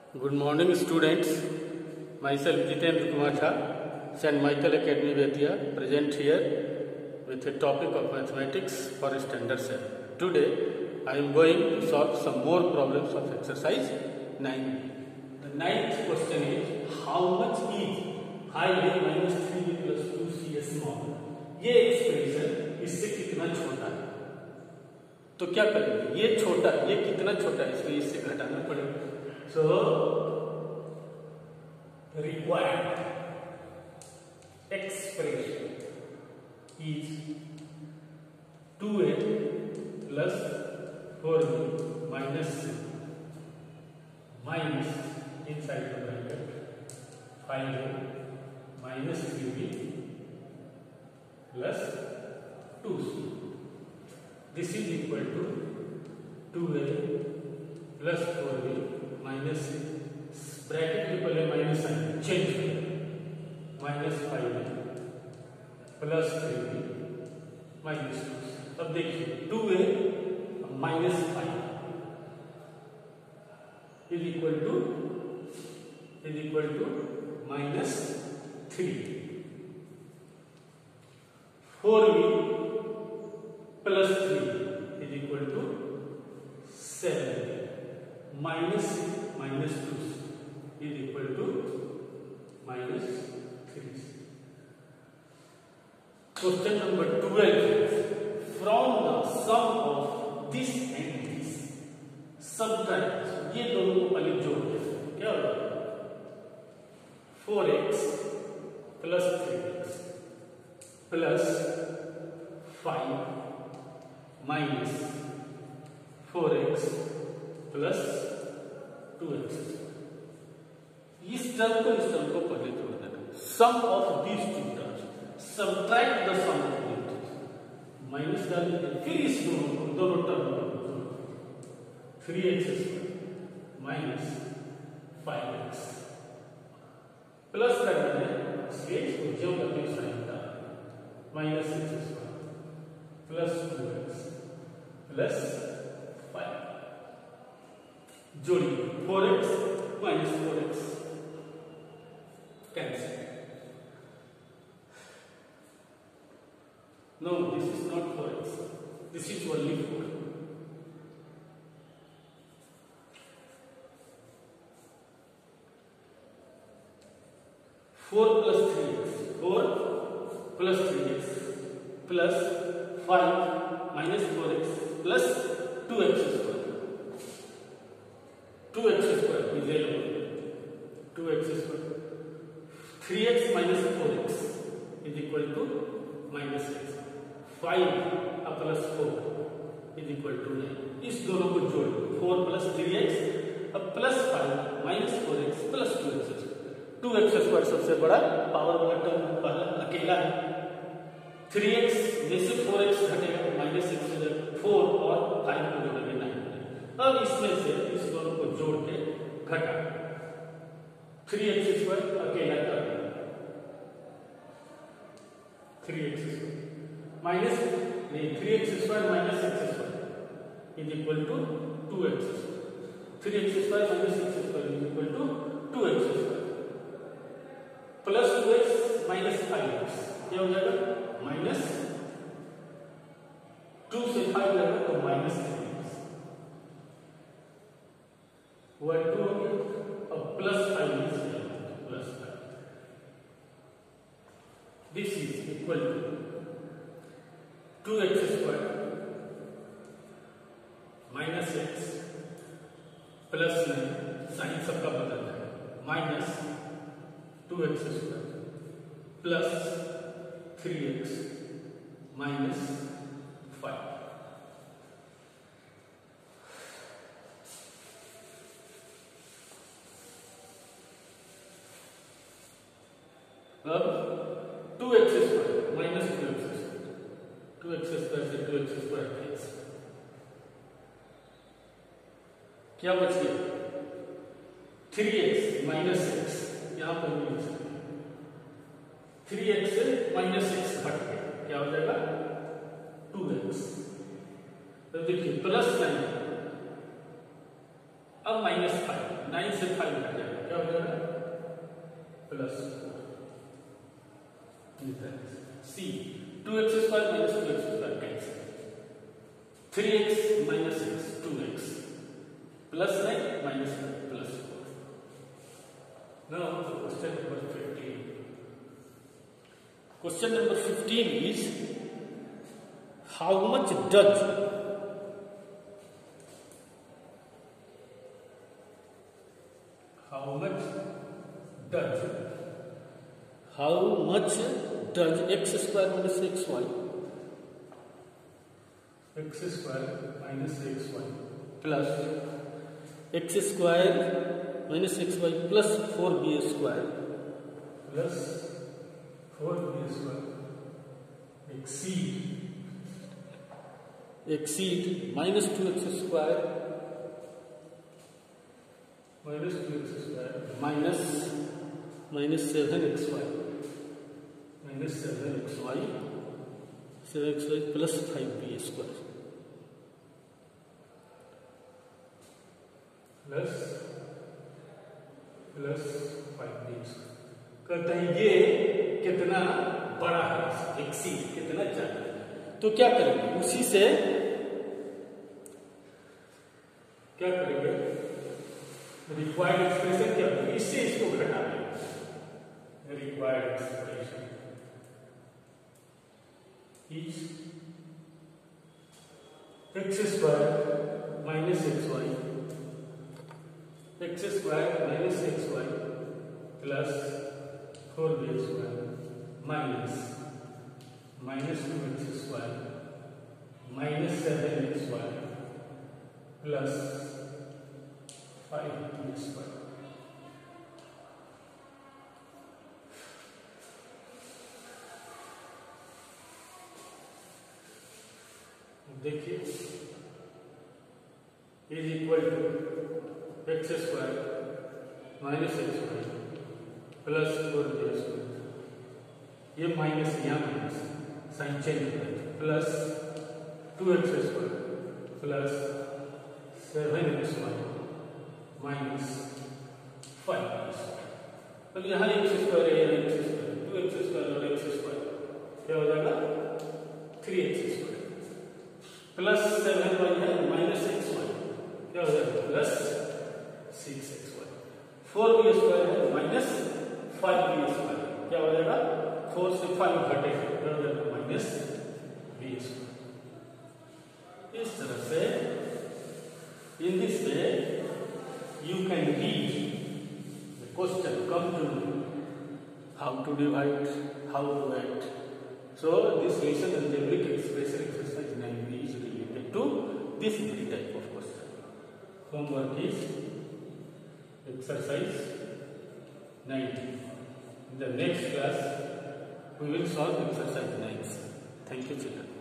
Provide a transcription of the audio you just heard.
Good morning, students. Myself Jitendra Kumar Jha, St. Michael Academy Bettiah, present here with a topic of mathematics for standard 7. Today, I am going to solve some more problems of exercise 9. The ninth question is, how much is 5a minus 3b plus 2c small? ये expression इससे कितना छोटा है? तो क्या करेंगे? ये छोटा, ये कितना छोटा है, इसलिए इससे घटाना पड़ेगा. So required expression is 2a plus 4b minus c minus inside the bracket 5a minus 3b plus 2c. This is equal to 2a plus 4b minus c. Bracket के पहले minus sign change minus 5a plus 3b minus 2. अब देखिए 2a minus 5 is equal to minus 3. 4b plus 3 is equal to 7. माइनस 2 is equal to minus 3. Question number 12. From the sum of this and this, subtract. ये दोनों को पहले जोड़ दें. क्या होगा? 4x plus 3x plus 5 minus 4x plus 2x. इस टर्म को पहले जोड़ देना. Sum of these two terms, subtract the sum of these terms. Minus डाल देंगे, फिर इस दोनों टर्म को जोड़. 3x माइनस 5x प्लस करना है स्केच को जो करके साइन का minus x plus 2x plus 5 जोड़िए. 4x minus 4x cancel. No, this is not 4x. This is only 4. 4 plus 3x. 4 plus 3x plus 5 minus 4x plus 2x square. 2x square is 11. 2x square. 3x minus 4x is equal to minus x. 5 plus 4 is equal to 9. इस दोनों को जोड़. 4 plus 3x अब plus 5 minus 4x plus 2x. 2x square सबसे बड़ा power वाला term पहला अकेला है. 3x में से 4x घटेगा तो माइनस x हो जाएगा. 4 और 5 को जोड़ेंगे 9. अब इसमें से इस दोनों को जोड़ के घटा. 3x स्क्वायर अकेला टर्म 3x माइनस नहीं 3x square minus x square is equal to 2x. 3x square minus x square is equal to 2x square plus 2x minus 5x. क्या हो जाएगा? माइनस 2 से 5 जाएगा तो माइनस 3x. 1 2 हो गया. अब plus 5 plus 5. This is equal to 2x square minus x plus 9 sign सबका बदल जाएगा minus 2x square plus 3x minus 5. अब 2x square minus 2x square. 2x square से 2x square x. क्या बच गया? 3x minus x. यहां पर भी लिख सकते हैं. 3x से minus x घट गया. क्या हो जाएगा? 2x. तो देखिए प्लस 9 अब -5, 9 से 5 हट जाएगा, क्या हो जाएगा? +4। See 2x² - 2x² cancel, 3x - x 2x, +9 - 5 +4. Now question number 15. Question number 15 is, how much does x² - xy plus x² - xy plus 4b² exceed -2x² minus 7xy plus 5b² plus 5b²। कहते हैं ये कितना बड़ा है, exceed कितना ज्यादा है। तो क्या करेंगे, उसी से क्या करेंगे, रिक्वायर्ड एक्सप्रेशन क्या होगी, इससे इसको घटा देंगे। Required expression is x² - xy plus 4b² minus -2x² minus 7xy plus 5b²। देखिए is equal to x² - xy plus 4b², ये माइनस यहाँ माइनस साइन चेंज हो जाए, plus 2x² plus 7xy minus 5b²। तो यहाँ x² है, यहाँ x², 2x² और x² क्या हो जाएगा, 3x² प्लस 7y है माइनस xy क्या हो जाएगा, प्लस 6xy। 4b² है माइनस 5b² क्या हो जाएगा, 4 से 5 घटेगा, क्या हो जाएगा, माइनस b²। इस तरह से in this way you can read the question, come to know how to divide, how to add. So this lesson algebraic expression exercise 9 is related to this very type of question. Homework is exercise 19. In the next class we will solve exercise 9. Thank you children.